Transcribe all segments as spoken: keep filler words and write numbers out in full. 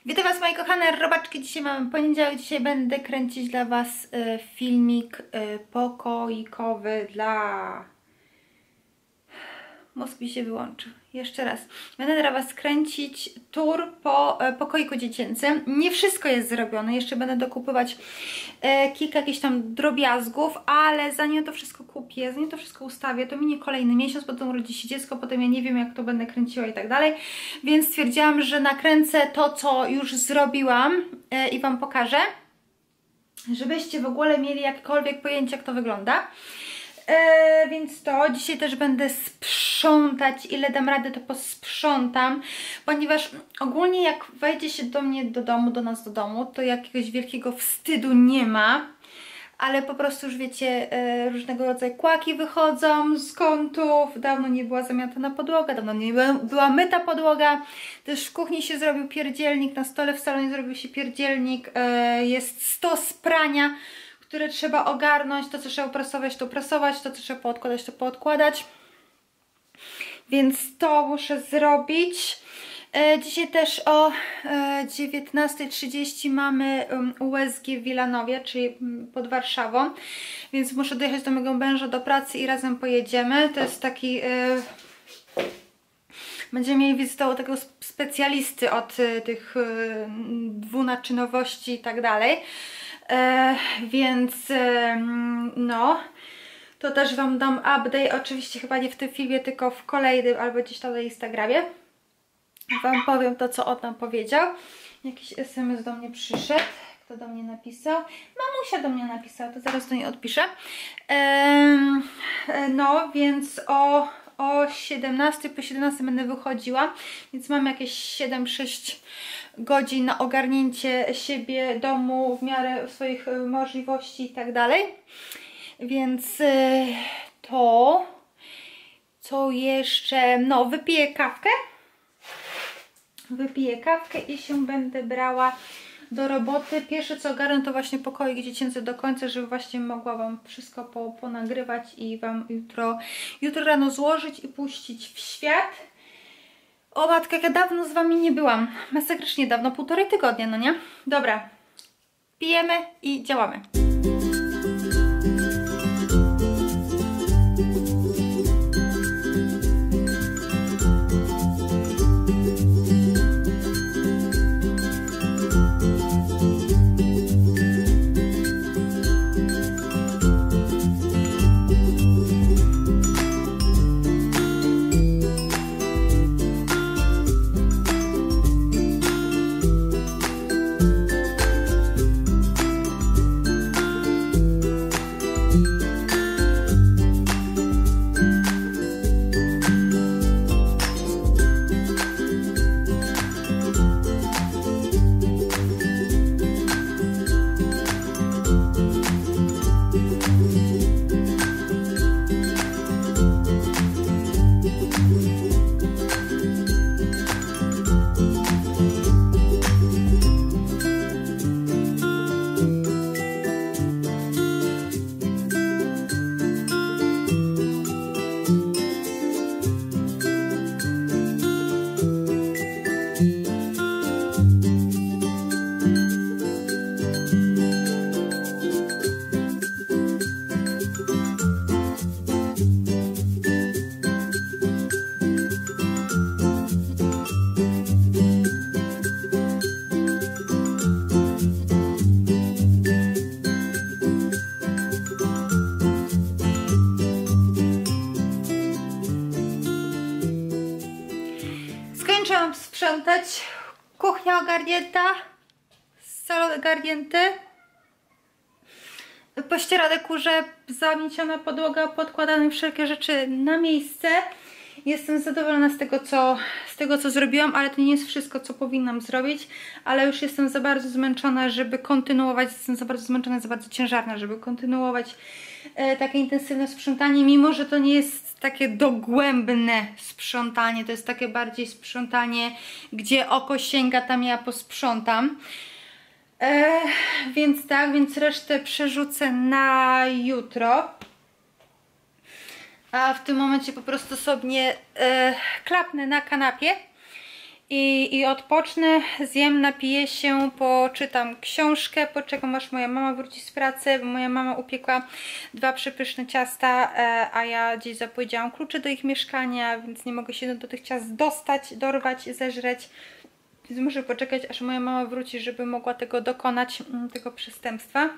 Witam Was, moje kochane robaczki. Dzisiaj mamy poniedziałek. Dzisiaj będę kręcić dla Was y, filmik y, pokoikowy dla... Mózg mi się wyłączył. Jeszcze raz. Będę dla Was kręcić tour po e, pokoiku dziecięcym. Nie wszystko jest zrobione. Jeszcze będę dokupywać e, kilka jakichś tam drobiazgów, ale zanim to wszystko kupię, zanim to wszystko ustawię, to minie kolejny miesiąc, potem urodzi się dziecko, potem ja nie wiem, jak to będę kręciła i tak dalej. Więc stwierdziłam, że nakręcę to, co już zrobiłam e, i Wam pokażę, żebyście w ogóle mieli jakiekolwiek pojęcie, jak to wygląda. E, więc to dzisiaj też będę sprzątać, ile dam radę, to posprzątam, ponieważ ogólnie jak wejdzie się do mnie do domu, do nas do domu, to jakiegoś wielkiego wstydu nie ma, ale po prostu już wiecie, e, różnego rodzaju kłaki wychodzą z kątów, dawno nie była zamiatana podłoga, dawno nie była, była myta podłoga, też w kuchni się zrobił pierdzielnik, na stole w salonie zrobił się pierdzielnik, e, jest stos prania, które trzeba ogarnąć, to co trzeba uprasować, to uprasować, to co trzeba poodkładać, to poodkładać. Więc to muszę zrobić. E, dzisiaj też o e, dziewiętnasta trzydzieści mamy um, U S G w Wilanowie, czyli um, pod Warszawą. Więc muszę dojechać do mojego męża do pracy i razem pojedziemy. To jest taki... E, będziemy mieli wizytę takiego specjalisty od e, tych e, dwunaczynowości i tak dalej. E, więc e, no to też Wam dam update, oczywiście chyba nie w tym filmie, tylko w kolejnym albo gdzieś tam na Instagramie Wam powiem to, co on nam powiedział. Jakiś S M S do mnie przyszedł, kto do mnie napisał? Mamusia do mnie napisała, to zaraz do niej odpiszę. e, no więc o o siedemnastej, po siedemnastej będę wychodziła, więc mam jakieś siedem sześć godzin na ogarnięcie siebie, domu w miarę swoich możliwości i tak dalej. Więc y, to co jeszcze? No, wypiję kawkę. Wypiję kawkę i się będę brała do roboty. Pierwsze co ogarnę, to właśnie pokoik dziecięcy do końca, żeby właśnie mogła Wam wszystko po, ponagrywać i Wam jutro, jutro rano złożyć i puścić w świat. O matka, jak ja dawno z Wami nie byłam. Masakrycznie dawno, półtorej tygodnia, no nie? Dobra, pijemy i działamy. Skończyłam sprzątać, kuchnia ogarnięta, salon ogarnięty, pościerane kurze, zamieciona podłoga, podkładane wszelkie rzeczy na miejsce. Jestem zadowolona z tego, co, z tego, co zrobiłam, ale to nie jest wszystko, co powinnam zrobić, ale już jestem za bardzo zmęczona, żeby kontynuować, jestem za bardzo zmęczona, za bardzo ciężarna, żeby kontynuować e, takie intensywne sprzątanie, mimo że to nie jest takie dogłębne sprzątanie, to jest takie bardziej sprzątanie, gdzie oko sięga, tam ja posprzątam. E, więc tak, więc resztę przerzucę na jutro. A w tym momencie po prostu sobie e, klapnę na kanapie i, i odpocznę, zjem, napiję się, poczytam książkę, poczekam aż moja mama wróci z pracy, bo moja mama upiekła dwa przepyszne ciasta, a ja gdzieś zapowiedziałam klucze do ich mieszkania, więc nie mogę się do tych ciast dostać, dorwać, zeżreć. Więc muszę poczekać, aż moja mama wróci, żeby mogła tego dokonać, tego przestępstwa.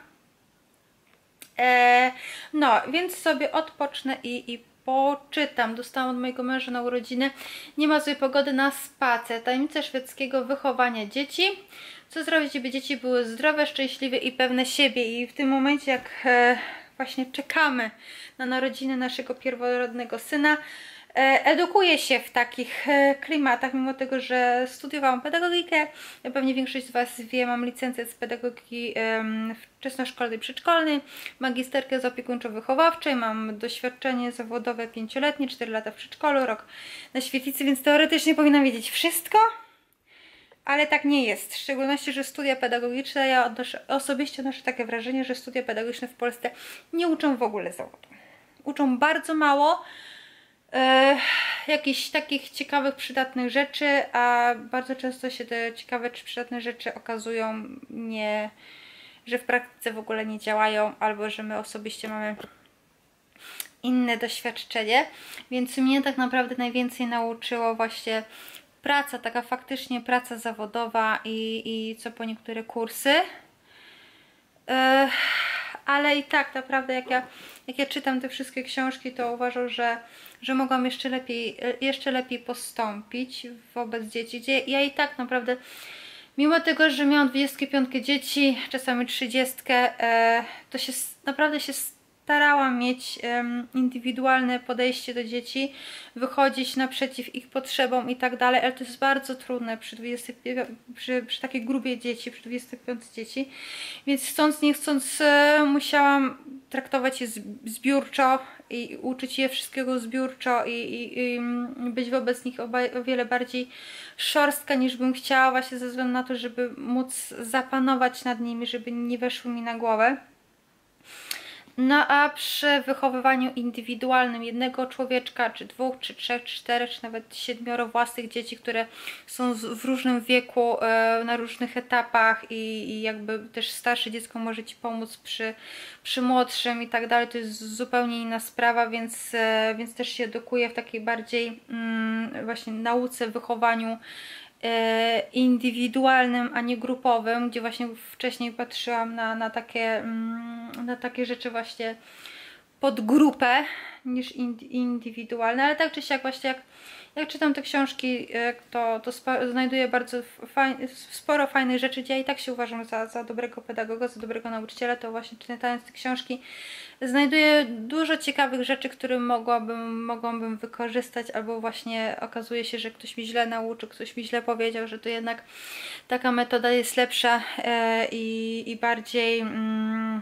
E, no, więc sobie odpocznę i, i poczytam. Dostałam od mojego męża na urodziny Nie ma złej pogody na spacer. Tajemnica szwedzkiego wychowania dzieci. Co zrobić, żeby dzieci były zdrowe, szczęśliwe i pewne siebie. I w tym momencie, jak e, właśnie czekamy na narodziny naszego pierworodnego syna, edukuję się w takich klimatach, mimo tego, że studiowałam pedagogikę. Pewnie większość z Was wie, mam licencję z pedagogiki wczesnoszkolnej, przedszkolnej, magisterkę z opiekuńczo-wychowawczej, mam doświadczenie zawodowe pięcioletnie, cztery lata w przedszkolu, rok na świetlicy, więc teoretycznie powinnam wiedzieć wszystko, ale tak nie jest. W szczególności, że studia pedagogiczne, ja odnoszę, osobiście odnoszę takie wrażenie, że studia pedagogiczne w Polsce nie uczą w ogóle zawodu. Uczą bardzo mało E, jakichś takich ciekawych, przydatnych rzeczy, a bardzo często się te ciekawe czy przydatne rzeczy okazują nie, że w praktyce w ogóle nie działają, albo że my osobiście mamy inne doświadczenie, więc mnie tak naprawdę najwięcej nauczyło właśnie praca, taka faktycznie praca zawodowa i, i co po niektóre kursy. E, ale i tak naprawdę jak ja, jak ja czytam te wszystkie książki, to uważam, że, że mogłam jeszcze lepiej, jeszcze lepiej postąpić wobec dzieci, gdzie ja i tak naprawdę, mimo tego, że miałam dwudziestkę piątkę dzieci, czasami trzydziestkę, to się naprawdę się starałam mieć indywidualne podejście do dzieci, wychodzić naprzeciw ich potrzebom i tak dalej, ale to jest bardzo trudne przy, przy, przy takiej grupie dzieci, przy dwudziestej piątej dzieci, więc chcąc nie chcąc musiałam traktować je zbiórczo i uczyć je wszystkiego zbiórczo i, i, i być wobec nich o wiele bardziej szorstka niż bym chciała, właśnie ze względu na to, żeby móc zapanować nad nimi, żeby nie weszły mi na głowę. No a przy wychowywaniu indywidualnym jednego człowieczka, czy dwóch, czy trzech, czy czterech, czy nawet siedmioro własnych dzieci, które są w różnym wieku, na różnych etapach i, i jakby też starsze dziecko może Ci pomóc przy, przy młodszym i tak dalej, to jest zupełnie inna sprawa, więc, więc też się edukuję w takiej bardziej mm, właśnie nauce, wychowaniu indywidualnym, a nie grupowym, gdzie właśnie wcześniej patrzyłam na, na, takie, na takie rzeczy właśnie pod grupę niż indywidualne, ale tak czy siak właśnie jak, jak czytam te książki, to, to znajduję bardzo fajne, sporo fajnych rzeczy, gdzie ja i tak się uważam za, za dobrego pedagoga, za dobrego nauczyciela, to właśnie czytając te książki znajduję dużo ciekawych rzeczy, które mogłabym, mogłabym wykorzystać, albo właśnie okazuje się, że ktoś mi źle nauczył, ktoś mi źle powiedział, że to jednak taka metoda jest lepsza e, i, i bardziej mm,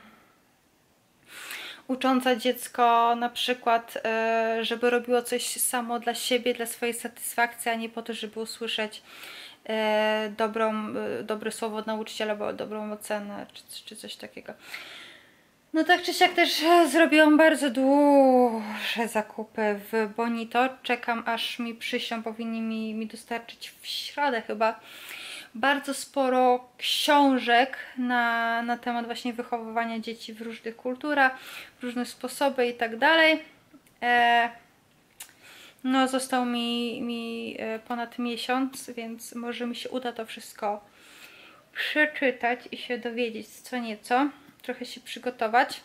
ucząca dziecko na przykład, e, żeby robiło coś samo dla siebie, dla swojej satysfakcji, a nie po to, żeby usłyszeć e, dobrą, e, dobre słowo od nauczyciela, albo dobrą ocenę, czy, czy coś takiego. No tak czy siak też zrobiłam bardzo duże zakupy w Bonito. Czekam, aż mi przyślą, powinni mi, mi dostarczyć w środę chyba bardzo sporo książek na, na temat właśnie wychowywania dzieci w różnych kulturach, w różne sposoby i tak dalej. E, no został mi, mi ponad miesiąc, więc może mi się uda to wszystko przeczytać i się dowiedzieć co nieco. Trochę się przygotować.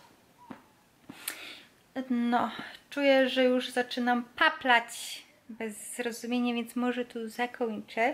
No, czuję, że już zaczynam paplać bez zrozumienia, więc może tu zakończę.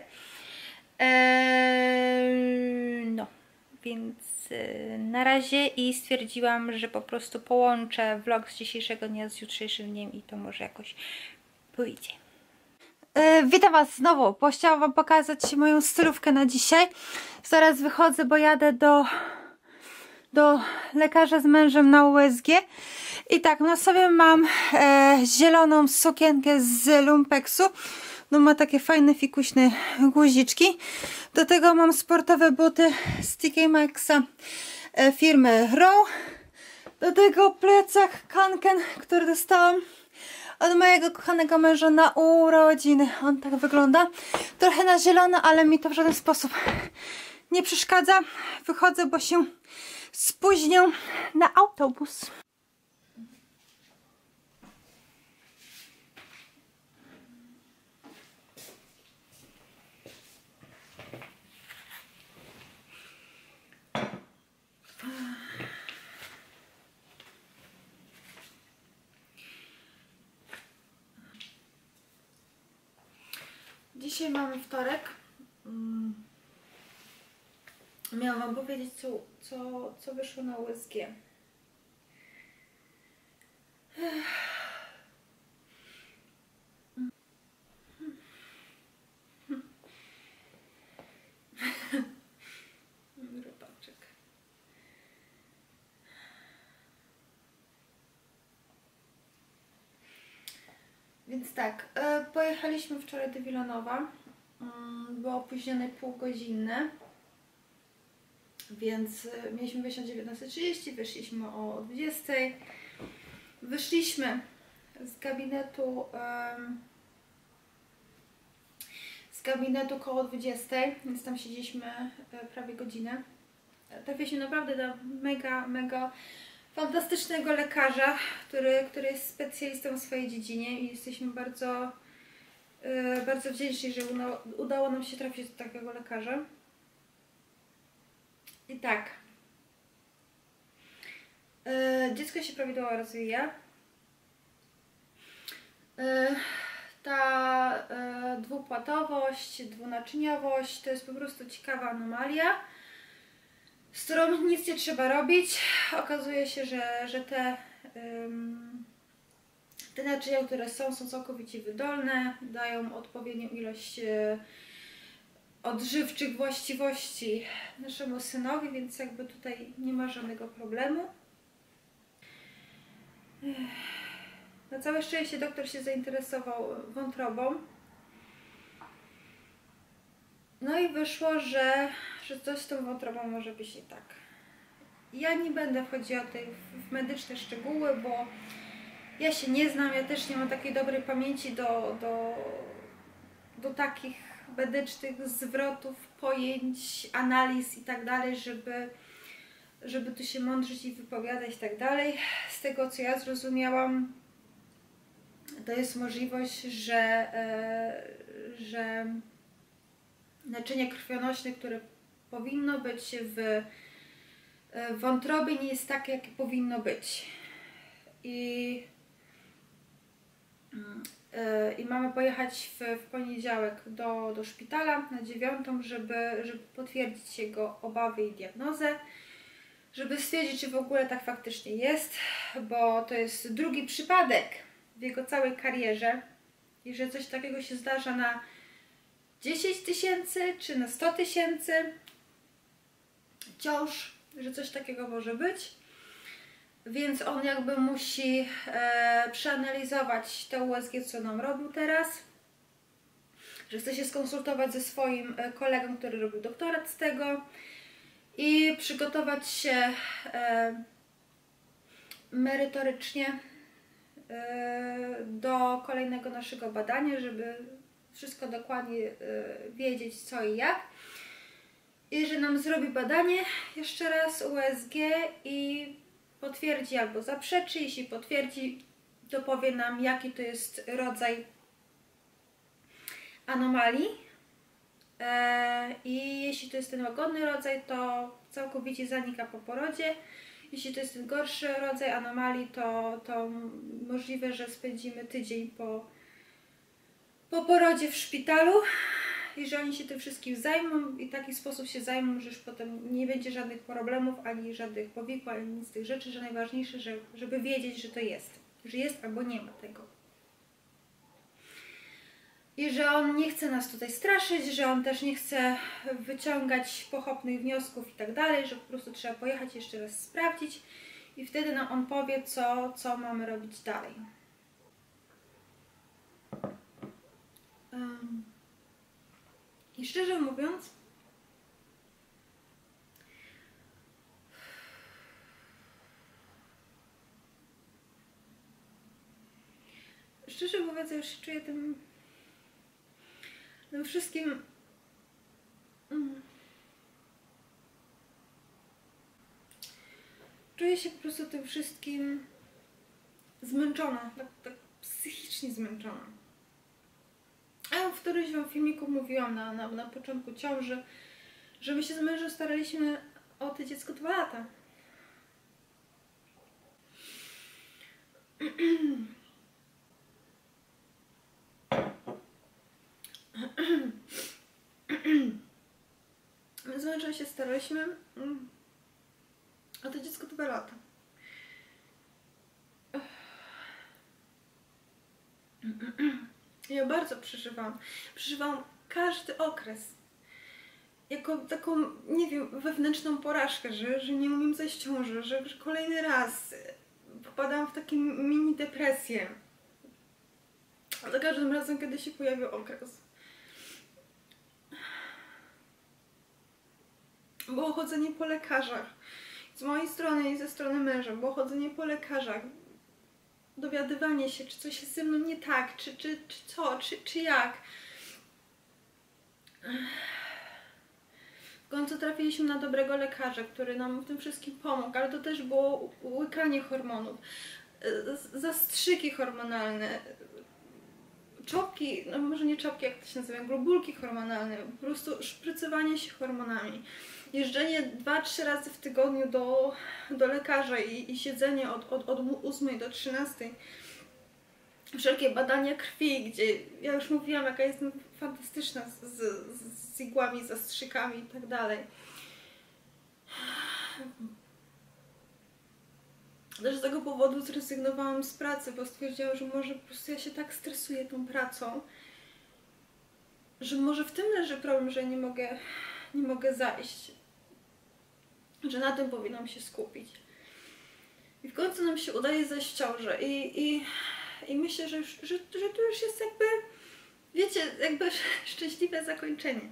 Eee, no, więc e, na razie i stwierdziłam, że po prostu połączę vlog z dzisiejszego dnia z jutrzejszym dniem i to może jakoś pójdzie. E, witam Was znowu, bo chciałam Wam pokazać moją stylówkę na dzisiaj. Zaraz wychodzę, bo jadę do do lekarza z mężem na U S G i tak, na sobie mam e, zieloną sukienkę z lumpeksu, no ma takie fajne fikuśne guziczki, do tego mam sportowe buty z T K Maxxa e, firmy Row, do tego plecak Kanken, który dostałam od mojego kochanego męża na urodziny. On tak wygląda. Trochę na zielono, ale mi to w żaden sposób nie przeszkadza. Wychodzę, bo się spóźnię na autobus. Dzisiaj mamy wtorek. Miałam wam powiedzieć, co, co, co wyszło na U S G. Robaczek. Więc tak, e, pojechaliśmy wczoraj do Wilanowa. Mm, było opóźnione półgodzinne. Więc e, mieliśmy wyjść o dziewiętnasta trzydzieści, wyszliśmy o dwudziestej. Wyszliśmy z gabinetu um, z gabinetu koło dwudziestej, więc tam siedzieliśmy e, prawie godzinę. Trafiliśmy naprawdę do mega, mega fantastycznego lekarza, który, który jest specjalistą w swojej dziedzinie i jesteśmy bardzo, yy, bardzo wdzięczni, że udało, udało nam się trafić do takiego lekarza. I tak, yy, dziecko się prawidłowo rozwija. Yy, ta yy, dwupłatowość, dwunaczyniowość to jest po prostu ciekawa anomalia, z którą nic nie trzeba robić. Okazuje się, że, że te, ym, te naczynia, które są, są całkowicie wydolne, dają odpowiednią ilość y, odżywczych właściwości naszemu synowi, więc jakby tutaj nie ma żadnego problemu. Na całe szczęście doktor się zainteresował wątrobą. No i wyszło, że, że coś z tą wątrobą może być nie tak. Ja nie będę wchodziła tutaj w medyczne szczegóły, bo ja się nie znam, ja też nie mam takiej dobrej pamięci do, do, do takich medycznych zwrotów, pojęć, analiz i tak dalej, żeby, żeby tu się mądrzyć i wypowiadać i tak dalej. Z tego, co ja zrozumiałam, to jest możliwość, że, e, że naczynie krwionośne, które powinno być w wątrobie, nie jest takie, jakie powinno być. I, yy, i mamy pojechać w, w poniedziałek do, do szpitala na dziewiątą, żeby, żeby potwierdzić jego obawy i diagnozę, żeby stwierdzić, czy w ogóle tak faktycznie jest, bo to jest drugi przypadek w jego całej karierze i że coś takiego się zdarza na dziesięć tysięcy czy na sto tysięcy ciąż, że coś takiego może być, więc on jakby musi e, przeanalizować te U S G, co nam robił teraz, że chce się skonsultować ze swoim kolegą, który robił doktorat z tego i przygotować się e, merytorycznie e, do kolejnego naszego badania, żeby wszystko dokładnie e, wiedzieć, co i jak. I że nam zrobi badanie jeszcze raz U S G i potwierdzi albo zaprzeczy. Jeśli potwierdzi, to powie nam, jaki to jest rodzaj anomalii. Eee, I jeśli to jest ten łagodny rodzaj, to całkowicie zanika po porodzie. Jeśli to jest ten gorszy rodzaj anomalii, to, to możliwe, że spędzimy tydzień po, po porodzie w szpitalu. I że oni się tym wszystkim zajmą i w taki sposób się zajmą, że już potem nie będzie żadnych problemów, ani żadnych powikłań, ani nic z tych rzeczy, że najważniejsze, że, żeby wiedzieć, że to jest. Że jest albo nie ma tego. I że on nie chce nas tutaj straszyć, że on też nie chce wyciągać pochopnych wniosków i tak dalej, że po prostu trzeba pojechać jeszcze raz sprawdzić i wtedy nam on powie, co, co mamy robić dalej. Um. I szczerze mówiąc, szczerze mówiąc, ja już się czuję tym, tym wszystkim... Mm. Czuję się po prostu tym wszystkim zmęczona, tak, tak psychicznie zmęczona. A w którymś wam filmiku mówiłam na, na, na początku ciąży, że my się z mężem staraliśmy o to dziecko dwa lata. My z mężem się staraliśmy o to dziecko dwa lata. Ja bardzo przeżywałam. Przeżywałam każdy okres jako taką, nie wiem, wewnętrzną porażkę, że, że nie umiem zejść w ciąży, że, że kolejny raz popadałam w takie mini depresje. Za każdym razem, kiedy się pojawił okres. Było chodzenie po lekarzach. Z mojej strony i ze strony męża było chodzenie po lekarzach. Dowiadywanie się, czy coś jest ze mną nie tak, czy, czy, czy co, czy, czy jak. W końcu trafiliśmy na dobrego lekarza, który nam w tym wszystkim pomógł, ale to też było łykanie hormonów, zastrzyki hormonalne, czopki, no może nie czopki, jak to się nazywa, globulki hormonalne, po prostu szprycowanie się hormonami. Jeżdżenie dwa trzy razy w tygodniu do, do lekarza i, i siedzenie od, od, od ósmej do trzynastej. Wszelkie badania krwi, gdzie ja już mówiłam, jaka jestem fantastyczna z, z, z igłami, zastrzykami i tak dalej. Też z tego powodu zrezygnowałam z pracy, bo stwierdziłam, że może po prostu ja się tak stresuję tą pracą, że może w tym leży problem, że nie mogę, nie mogę zajść. Że na tym powinnam się skupić. I w końcu nam się udaje zajść w ciążę. I, i, i myślę, że, już, że, że to już jest jakby, wiecie, jakby szczęśliwe zakończenie.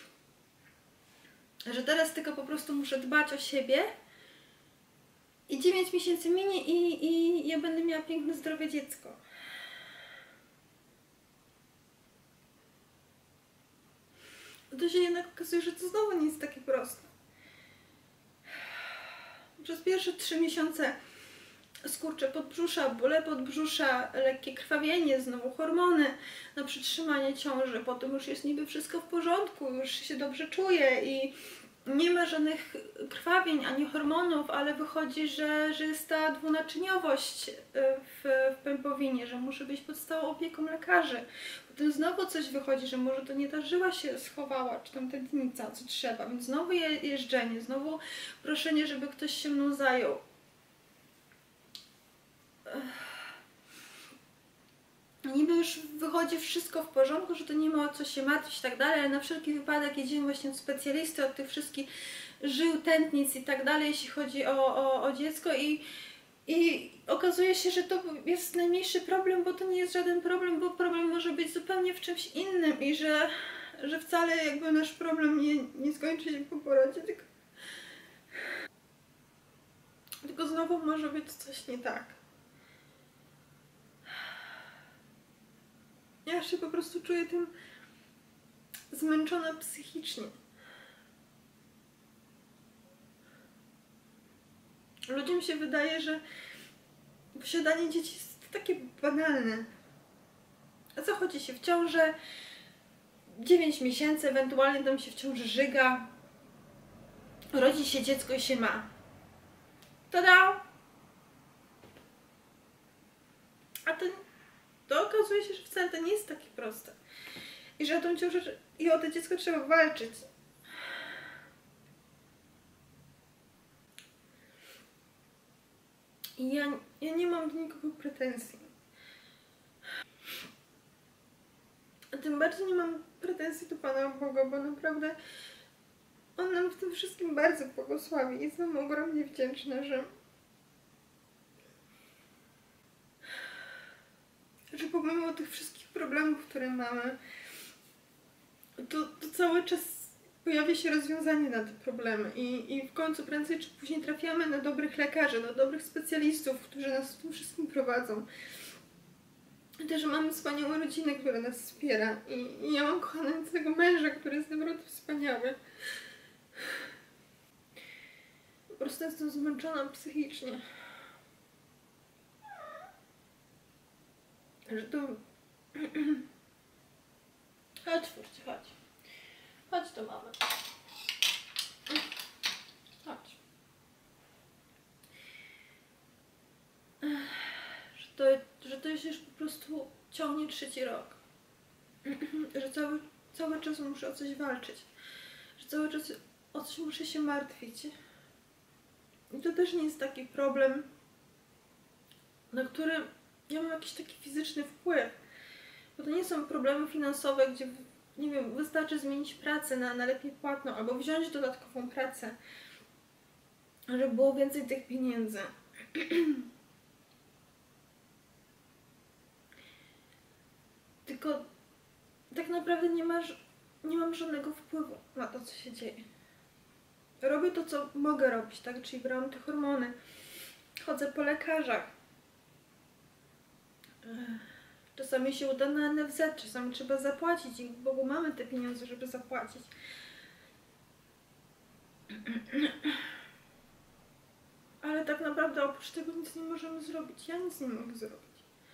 Że teraz tylko po prostu muszę dbać o siebie i dziewięć miesięcy minie i, i ja będę miała piękne, zdrowe dziecko. To się jednak okazuje, że to znowu nie jest takie proste. Przez pierwsze trzy miesiące skurcze podbrzusza, bóle podbrzusza, lekkie krwawienie, znowu hormony na przytrzymanie ciąży. Potem już jest niby wszystko w porządku, już się dobrze czuję i nie ma żadnych krwawień ani hormonów, ale wychodzi, że, że jest ta dwunaczyniowość w, w pępowinie, że muszę być pod stałą opieką lekarzy. Potem znowu coś wychodzi, że może to nie ta żyła się schowała, czy tam tętnica, co trzeba, więc znowu je, jeżdżenie, znowu proszenie, żeby ktoś się mną zajął. Niby już wychodzi wszystko w porządku, że to nie ma o co się martwić i tak dalej, ale na wszelki wypadek jedziemy właśnie od specjalisty, od tych wszystkich żył, tętnic i tak dalej, jeśli chodzi o, o, o dziecko i, i okazuje się, że to jest najmniejszy problem, bo to nie jest żaden problem, bo problem może być zupełnie w czymś innym i że, że wcale jakby nasz problem nie, nie skończy się po porodzie, tylko, tylko znowu może być coś nie tak. Ja się po prostu czuję tym zmęczona psychicznie. Ludziom się wydaje, że posiadanie dzieci jest takie banalne. A co chodzi się w ciążę? dziewięć miesięcy, ewentualnie tam się w ciąży żyga. Rodzi się dziecko i się ma. Tada! A to, to okazuje się, że wcale to nie jest takie proste. I że o tą ciążę i o to dziecko trzeba walczyć. I ja, ja nie mam do nikogo pretensji. A tym bardziej nie mam pretensji do Pana Boga, bo naprawdę On nam w tym wszystkim bardzo błogosławi i jestem ogromnie wdzięczna, że że pomimo tych wszystkich problemów, które mamy, to, to cały czas pojawia się rozwiązanie na te problemy i, i w końcu prędzej czy później trafiamy na dobrych lekarzy, na dobrych specjalistów, którzy nas w tym wszystkim prowadzą. też mamy wspaniałą rodzinę, która nas wspiera i, i ja mam kochającego męża, który jest naprawdę wspaniały. Po prostu jestem zmęczona psychicznie. Że to... Chodź, Furcie, chodź. Chodź do mamy. Chodź. Że to, że to się już po prostu ciągnie trzeci rok. Że cały, cały czas muszę o coś walczyć. Że cały czas o coś muszę się martwić. I to też nie jest taki problem, na który ja mam jakiś taki fizyczny wpływ. Bo to nie są problemy finansowe, gdzie, nie wiem, wystarczy zmienić pracę na, na lepiej płatną albo wziąć dodatkową pracę, żeby było więcej tych pieniędzy. Tylko tak naprawdę nie masz, nie mam żadnego wpływu na to, co się dzieje. Robię to, co mogę robić, tak? Czyli brałam te hormony, chodzę po lekarzach. Czasami się uda na N F Z, czasami trzeba zapłacić i Bogu mamy te pieniądze, żeby zapłacić. Ale tak naprawdę oprócz tego nic nie możemy zrobić. Ja nic nie mogę zrobić.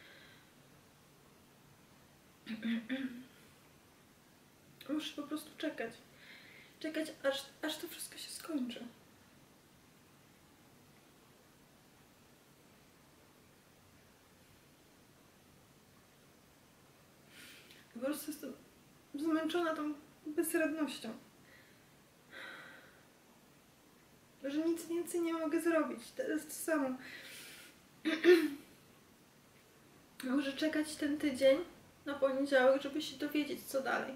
Muszę po prostu czekać. Czekać, aż, aż to wszystko się skończy. Po prostu jestem zmęczona tą bezradnością. Że nic więcej nie mogę zrobić. To jest to samo. Muszę czekać ten tydzień na poniedziałek, żeby się dowiedzieć, co dalej.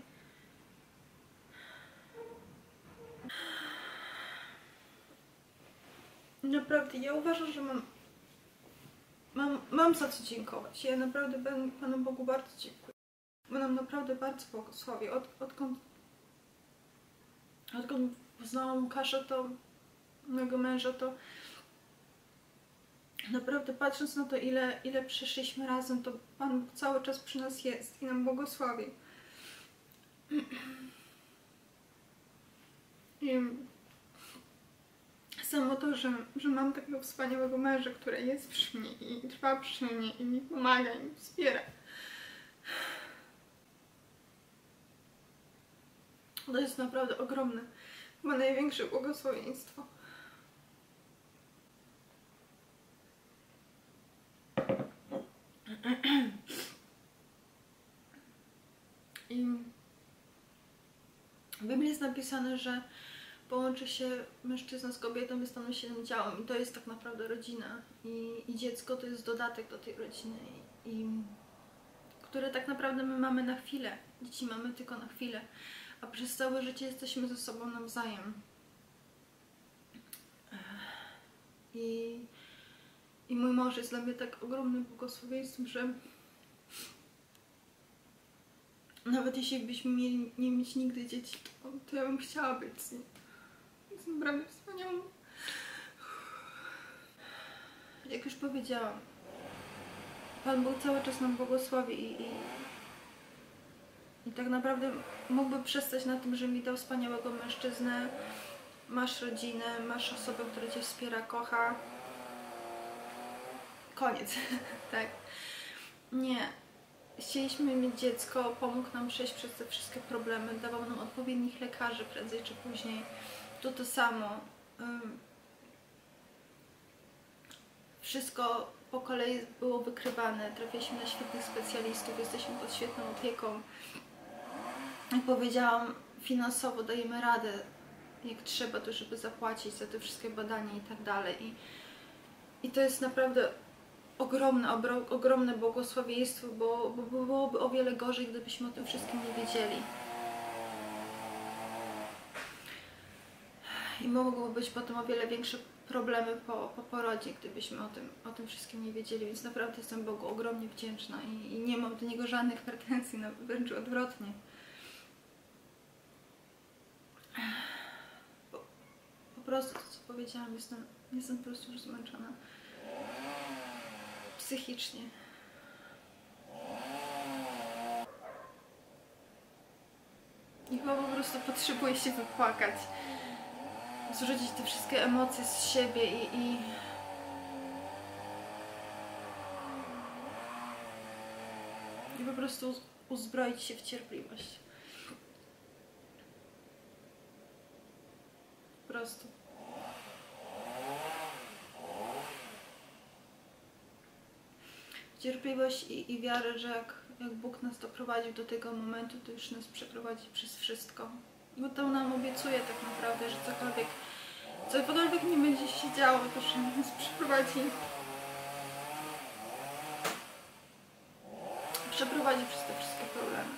Naprawdę, ja uważam, że mam, mam, mam za co dziękować. Ja naprawdę Panu Bogu bardzo dziękuję. Bo nam naprawdę bardzo błogosławi. Od, odkąd, odkąd poznałam Łukasza, to mojego męża, to naprawdę patrząc na to, ile, ile przeszliśmy razem, to Pan Bóg cały czas przy nas jest i nam błogosławi. I samo to, że, że mam takiego wspaniałego męża, który jest przy mnie i trwa przy mnie i mi pomaga i mi wspiera. To jest naprawdę ogromne, chyba największe błogosławieństwo. I w Biblii jest napisane, że połączy się mężczyzna z kobietą i staną się jednym ciałem. I to jest tak naprawdę rodzina. I, i dziecko to jest dodatek do tej rodziny. I, i, które tak naprawdę my mamy na chwilę. Dzieci mamy tylko na chwilę. A przez całe życie jesteśmy ze sobą nawzajem. I, i mój mąż jest dla mnie tak ogromnym błogosławieństwem, że nawet jeśli byśmy mieli nie mieć nigdy dzieci, to, to ja bym chciała być z nim. Jest naprawdę wspaniałą. Jak już powiedziałam, Pan Bóg cały czas nam błogosławi i, i, i tak naprawdę mógłby przestać na tym, że mi dał wspaniałego mężczyznę. Masz rodzinę, masz osobę, która Cię wspiera, kocha. Koniec, tak? Nie. Chcieliśmy mieć dziecko, pomógł nam przejść przez te wszystkie problemy, dawał nam odpowiednich lekarzy prędzej czy później. Tu to samo. Wszystko po kolei było wykrywane, trafiliśmy na świetnych specjalistów, jesteśmy pod świetną opieką. Jak powiedziałam, finansowo dajemy radę, jak trzeba, to żeby zapłacić za te wszystkie badania i tak dalej. I, i to jest naprawdę ogromne, ogromne błogosławieństwo, bo, bo byłoby o wiele gorzej, gdybyśmy o tym wszystkim nie wiedzieli. I mogłyby być potem o wiele większe problemy po, po porodzie, gdybyśmy o tym, o tym wszystkim nie wiedzieli, więc naprawdę jestem Bogu ogromnie wdzięczna i, i nie mam do Niego żadnych pretensji, no, wręcz odwrotnie. Po, po prostu to, co powiedziałam, jestem, jestem po prostu już zmęczona psychicznie. prostu potrzebuję się wypłakać. Zrzucić te wszystkie emocje z siebie i... i... i po prostu uzbroić się w cierpliwość. Po prostu. Cierpliwość i, i wiarę, że jak, jak Bóg nas doprowadził do tego momentu, to już nas przeprowadzi przez wszystko. Bo to nam obiecuje tak naprawdę, że cokolwiek, cokolwiek nie będzie się działo, to że nas przeprowadzi. Przeprowadzi przez te wszystkie problemy.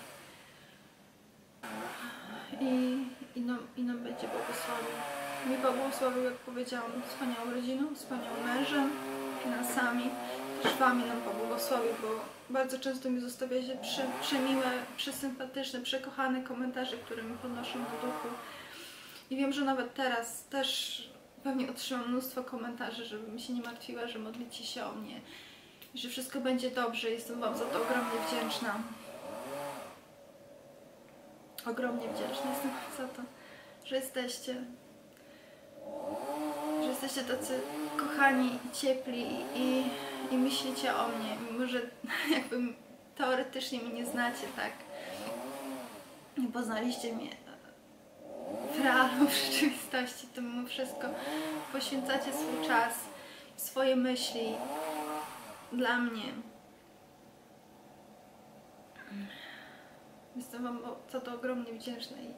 I, i, nam, i nam będzie błogosławił. Mi błogosławił, jak powiedziałam, wspaniałą rodziną, wspaniałym mężem, finansami. Też Wami nam pobłogosławił, bo bardzo często mi zostawiacie prze, przemiłe, przesympatyczne, przekochane komentarze, które mi podnoszą do duchu. I wiem, że nawet teraz też pewnie otrzymam mnóstwo komentarzy, żebym się nie martwiła, że modlicie się o mnie, że wszystko będzie dobrze. Jestem Wam za to ogromnie wdzięczna. Ogromnie wdzięczna jestem Wam za to, że jesteście, że jesteście tacy kochani i ciepli i, i myślicie o mnie, mimo że jakby teoretycznie mnie nie znacie, tak? Nie poznaliście mnie w realu, w rzeczywistości, to mimo wszystko poświęcacie swój czas, swoje myśli dla mnie. Jestem Wam za to ogromnie wdzięczna i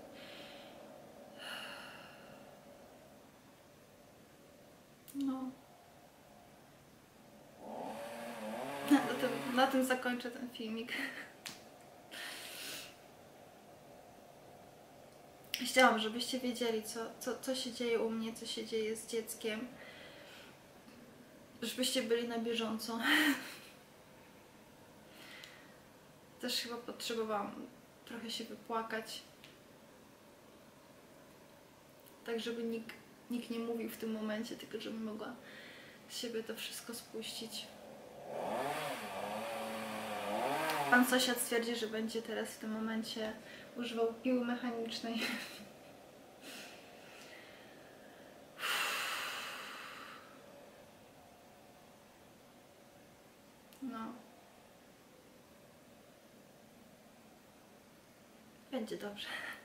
no. Na tym, na tym zakończę ten filmik. Chciałam, żebyście wiedzieli, co, co, co się dzieje u mnie, co się dzieje z dzieckiem. Żebyście byli na bieżąco. Też chyba potrzebowałam trochę się wypłakać. Tak, żeby nikt, nikt nie mówił w tym momencie, tylko żebym mogła z siebie to wszystko spuścić. Pan sąsiad stwierdzi, że będzie teraz w tym momencie używał piły mechanicznej. No. Będzie dobrze.